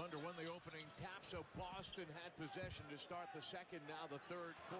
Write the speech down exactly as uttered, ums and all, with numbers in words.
Thunder won the opening tap, so Boston had possession to start the second, now the third quarter.